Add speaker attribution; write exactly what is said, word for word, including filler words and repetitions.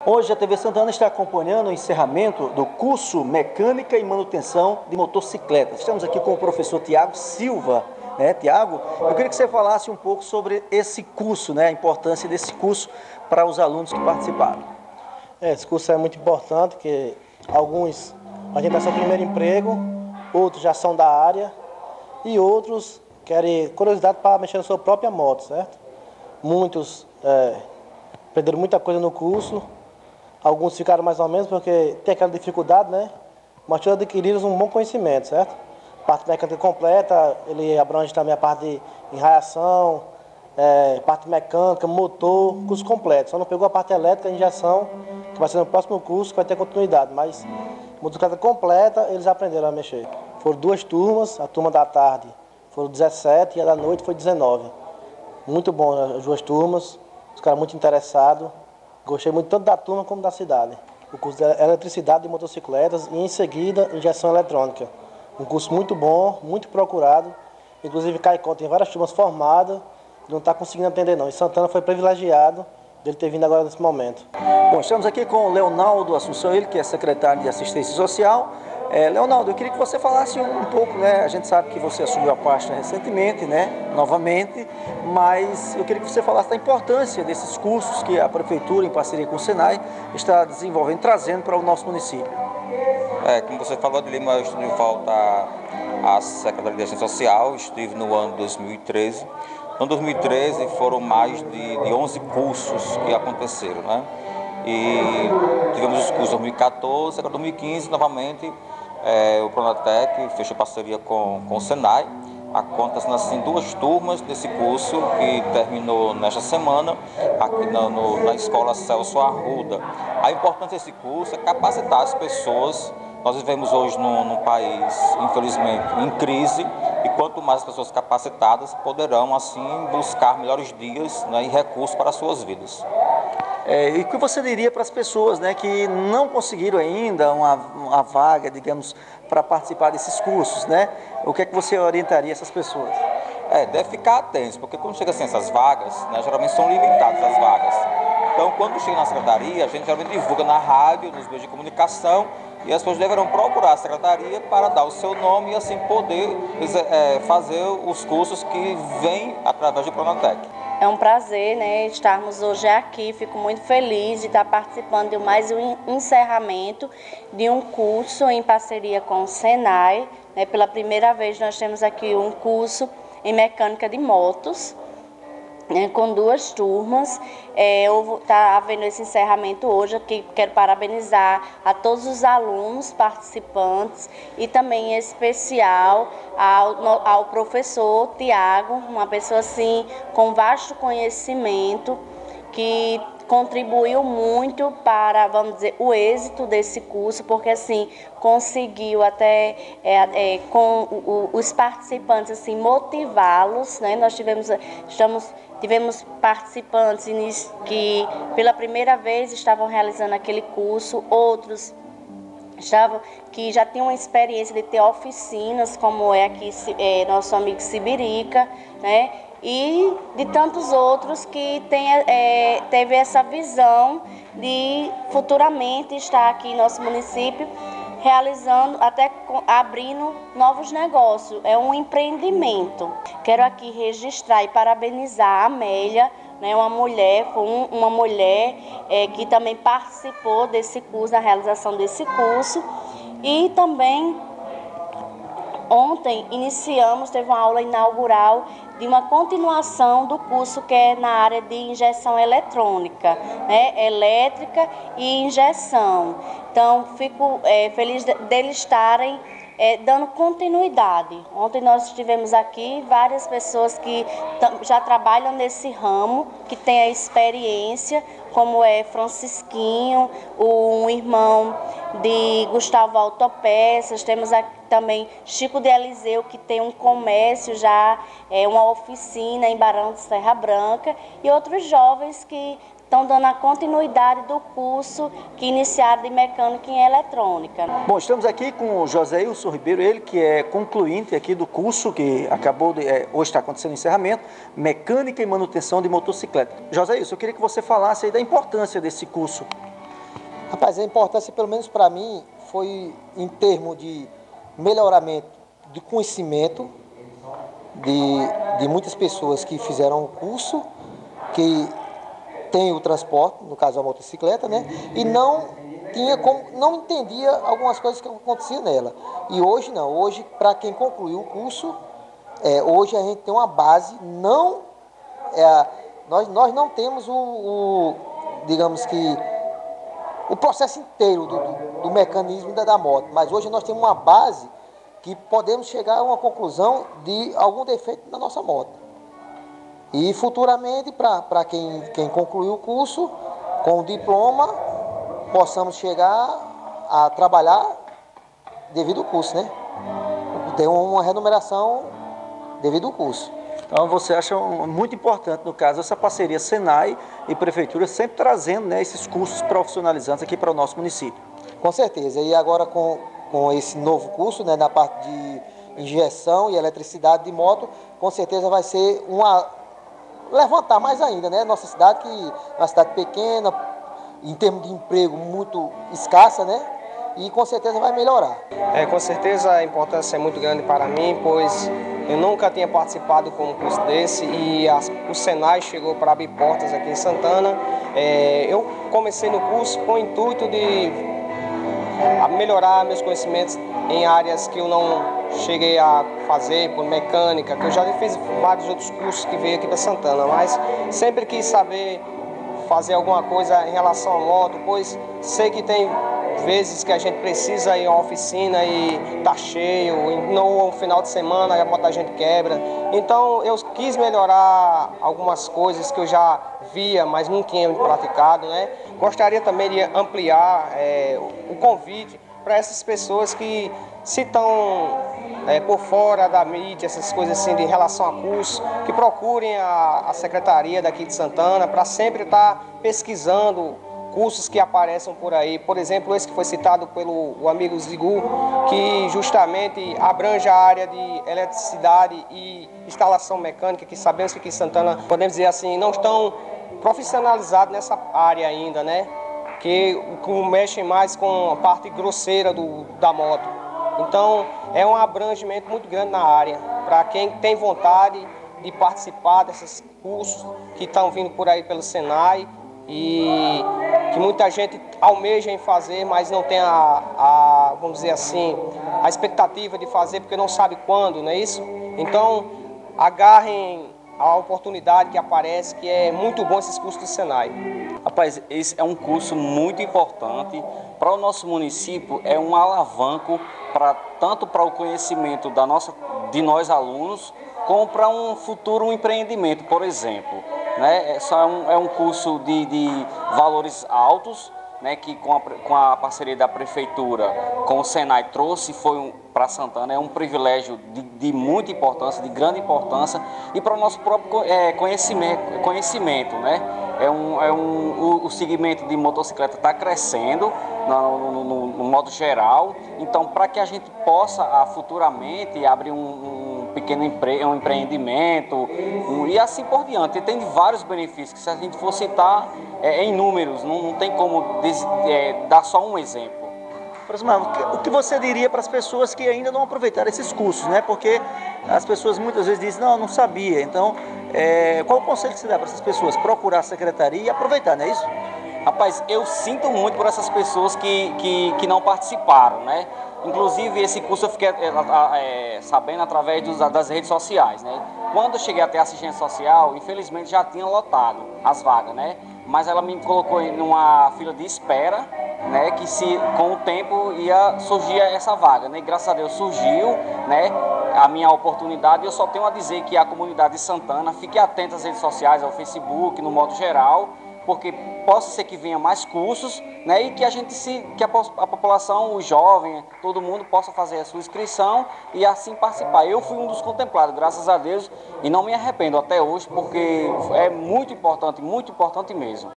Speaker 1: Hoje a T V Santana está acompanhando o encerramento do curso Mecânica e Manutenção de Motocicletas. Estamos aqui com o professor Tiago Silva. Né, Tiago, eu queria que você falasse um pouco sobre esse curso, né, a importância desse curso para os alunos que participaram.
Speaker 2: É, esse curso é muito importante, porque alguns a gente tem seu primeiro emprego, outros já são da área e outros querem curiosidade para mexer na sua própria moto, certo? Muitos é, perderam muita coisa no curso, alguns ficaram mais ou menos porque tem aquela dificuldade, né? Mas todos adquiriram um bom conhecimento, certo? Parte mecânica completa, ele abrange também a parte de enraiação, é, parte mecânica, motor, curso completo. Só não pegou a parte elétrica, injeção, que vai ser no próximo curso, que vai ter continuidade. Mas motocicleta completa, eles aprenderam a mexer. Foram duas turmas, a turma da tarde foram dezessete e a da noite foi dezenove. Muito bom as duas turmas, os caras muito interessados. Gostei muito tanto da turma como da cidade. O curso de eletricidade de motocicletas e em seguida injeção eletrônica. Um curso muito bom, muito procurado. Inclusive, Caicó tem várias turmas formadas e não está conseguindo atender, não. E Santana foi privilegiado dele ter vindo agora nesse momento.
Speaker 1: Bom, estamos aqui com o Leonaldo Assunção, ele que é secretário de Assistência Social. É, Leonaldo, eu queria que você falasse um, um pouco, né? A gente sabe que você assumiu a pasta recentemente, né? Novamente, mas eu queria que você falasse da importância desses cursos que a Prefeitura, em parceria com o Senai, está desenvolvendo, trazendo para o nosso município.
Speaker 3: É, como você falou, Adelino, eu estou de volta à Secretaria de Assistência Social, estive no ano dois mil e treze. No ano dois mil e treze foram mais de, de onze cursos que aconteceram, né? E tivemos os cursos em dois mil e quatorze, agora em dois mil e quinze, novamente, é, o Pronatec fechou parceria com, com o Senai. Acontecem assim duas turmas desse curso que terminou nesta semana aqui na, no, na Escola Celso Arruda. A importância desse curso é capacitar as pessoas. Nós vivemos hoje num, num país, infelizmente, em crise, e quanto mais pessoas capacitadas poderão, assim, buscar melhores dias, né, e recursos para as suas vidas.
Speaker 1: É, e o que você diria para as pessoas, né, que não conseguiram ainda uma, uma vaga, digamos, para participar desses cursos, né? O que é que você orientaria essas pessoas?
Speaker 3: É, deve ficar atentos, porque quando chega assim essas vagas, né, geralmente são limitadas as vagas. Então, quando chega na secretaria, a gente geralmente divulga na rádio, nos meios de comunicação, e as pessoas deverão procurar a secretaria para dar o seu nome e assim poder é, fazer os cursos que vêm através do Pronatec.
Speaker 4: É um prazer, né, estarmos hoje aqui. Fico muito feliz de estar participando de mais um encerramento de um curso em parceria com o Senai. Né, pela primeira vez nós temos aqui um curso em mecânica de motos, né, com duas turmas. É, eu vou estar havendo esse encerramento hoje aqui. Quero parabenizar a todos os alunos participantes e também em especial ao, ao professor Tiago, uma pessoa assim com vasto conhecimento, que contribuiu muito para, vamos dizer, o êxito desse curso, porque assim conseguiu até é, é, com o, os participantes assim motivá-los, né? Nós tivemos estamos tivemos participantes que pela primeira vez estavam realizando aquele curso, outros estavam que já tinham uma experiência de ter oficinas, como é aqui é, nosso amigo Sibirica, né? E de tantos outros que tem, é, teve essa visão de futuramente estar aqui em nosso município realizando, até abrindo novos negócios. É um empreendimento. Quero aqui registrar e parabenizar a Amélia, né, uma mulher, foi um, uma mulher é, que também participou desse curso, da realização desse curso. E também ontem iniciamos, teve uma aula inaugural de uma continuação do curso que é na área de injeção eletrônica, né? Elétrica e injeção. Então, fico é, feliz deles estarem é, dando continuidade. Ontem nós tivemos aqui várias pessoas que já trabalham nesse ramo, que têm a experiência, como é Francisquinho, um irmão de Gustavo Autopeças. Temos aqui também Chico de Eliseu, que tem um comércio já, é, uma oficina em Barão de Serra Branca, e outros jovens que estão dando a continuidade do curso que iniciaram de mecânica em eletrônica.
Speaker 1: Bom, estamos aqui com o Joséilson Ribeiro, ele que é concluinte aqui do curso que acabou de, é, hoje está acontecendo o encerramento, Mecânica e Manutenção de Motocicleta. Joséilson, eu queria que você falasse aí da importância desse curso.
Speaker 2: Rapaz, a importância, pelo menos para mim, foi em termos de melhoramento de conhecimento de, de muitas pessoas que fizeram o curso, que tem o transporte, no caso a motocicleta, né? E não tinha como, não entendia algumas coisas que aconteciam nela. E hoje não, hoje para quem concluiu o curso, é, hoje a gente tem uma base, não, é, nós, nós não temos o, o, digamos que, o processo inteiro do, do, do mecanismo da, da moto, mas hoje nós temos uma base que podemos chegar a uma conclusão de algum defeito na nossa moto. E futuramente, para quem, quem concluiu o curso, com o diploma, possamos chegar a trabalhar devido ao curso, né? Ter uma remuneração devido ao curso.
Speaker 1: Então você acha muito importante, no caso, essa parceria Senai e Prefeitura sempre trazendo, né, esses cursos profissionalizantes aqui para o nosso município.
Speaker 2: Com certeza. E agora com, com esse novo curso, né, na parte de injeção e eletricidade de moto, com certeza vai ser uma... levantar mais ainda, né? Nossa cidade, que é uma cidade pequena, em termos de emprego muito escassa, né? E com certeza vai melhorar.
Speaker 5: É, com certeza a importância é muito grande para mim, pois eu nunca tinha participado com um curso desse e a, o Senai chegou para abrir portas aqui em Santana. É, eu comecei no curso com o intuito de melhorar meus conhecimentos em áreas que eu não cheguei a fazer, por mecânica, que eu já fiz vários outros cursos que veio aqui para Santana, mas sempre quis saber fazer alguma coisa em relação à moto, pois sei que tem vezes que a gente precisa ir a uma oficina e tá cheio, não no final de semana a moto da gente quebra. Então eu quis melhorar algumas coisas que eu já via, mas não tinha praticado, né? Gostaria também de ampliar é, o convite para essas pessoas que se estão é, por fora da mídia, essas coisas assim de relação a curso, que procurem a, a secretaria daqui de Santana para sempre estar pesquisando cursos que apareçam por aí. Por exemplo, esse que foi citado pelo o amigo Zigu, que justamente abrange a área de eletricidade e instalação mecânica, que sabemos que aqui em Santana, podemos dizer assim, não estão profissionalizados nessa área ainda, né? Que, que mexem mais com a parte grosseira do, da moto. Então, é um abrangimento muito grande na área, para quem tem vontade de participar desses cursos que estão vindo por aí pelo Senai e que muita gente almeja em fazer, mas não tem a, a, vamos dizer assim, a expectativa de fazer porque não sabe quando, não é isso? Então, agarrem a oportunidade que aparece, que é muito bom esses cursos do Senai.
Speaker 3: Rapaz, esse é um curso muito importante para o nosso município, é um alavanco para tanto para o conhecimento da nossa, de nós alunos, como para um futuro empreendimento, por exemplo. Né? É, um, é um curso de, de valores altos, né, que com a, com a parceria da Prefeitura, com o Senai trouxe, foi um, para Santana, é um privilégio de, de muita importância, de grande importância, e para o nosso próprio é, conhecimento, conhecimento, né? É um, é um, o, o segmento de motocicleta está crescendo no, no, no, no modo geral, então para que a gente possa a, futuramente abrir um, um pequeno empre, um empreendimento um, e assim por diante, tem vários benefícios que se a gente for citar é, em números, não, não tem como des, é, dar só um exemplo.
Speaker 1: O que você diria para as pessoas que ainda não aproveitaram esses cursos, né? Porque as pessoas muitas vezes dizem, não, eu não sabia. Então, é, qual o conselho que você dá para essas pessoas? Procurar a secretaria e aproveitar, não é isso?
Speaker 3: Rapaz, eu sinto muito por essas pessoas que, que, que não participaram, né? Inclusive, esse curso eu fiquei é, sabendo através dos, das redes sociais, né? Quando eu cheguei até a assistência social, infelizmente já tinha lotado as vagas, né? Mas ela me colocou em uma fila de espera, né, que se com o tempo ia surgir essa vaga, né? E graças a Deus surgiu, né, a minha oportunidade. Eu só tenho a dizer que a comunidade de Santana fique atenta às redes sociais, ao Facebook, no modo geral, porque possa ser que venha mais cursos, né, e que a gente se, que a, a população, os jovens, todo mundo possa fazer a sua inscrição e assim participar. Eu fui um dos contemplados, graças a Deus, e não me arrependo até hoje, porque é muito importante, muito importante mesmo.